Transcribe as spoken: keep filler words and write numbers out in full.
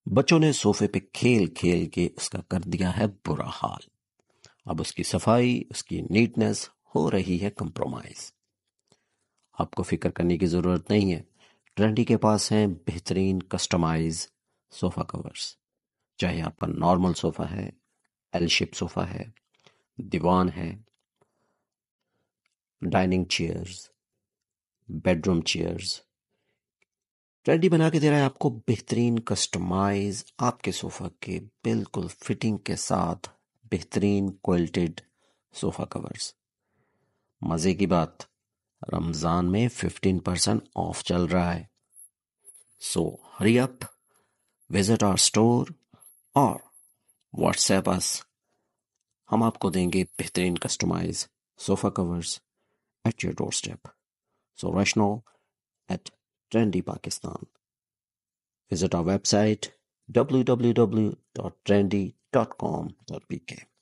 बच्चों ने सोफे पे खेल खेल के उसका कर दिया है बुरा हाल। अब उसकी सफाई, उसकी नीटनेस हो रही है कंप्रोमाइज। आपको फिक्र करने की जरूरत नहीं है। ट्रेंडी के पास हैं बेहतरीन कस्टमाइज सोफा कवर्स। चाहे आपका नॉर्मल सोफा है, एल शेप सोफा है, दीवान है, dining chairs, bedroom chairs, trendy बना के दे रहा है आपको बेहतरीन कस्टमाइज आपके सोफा के बिल्कुल फिटिंग के साथ बेहतरीन क्वालिटेड सोफा कवर्स। मजे की बात, रमजान में फिफ्टीन परसेंट ऑफ चल रहा है। So hurry up, visit our store और व्हाट्सएप अस। हम आपको देंगे बेहतरीन customize sofa covers at your doorstep. So rush now at Trendy Pakistan. Visit our website w w w dot trendy dot com dot p k.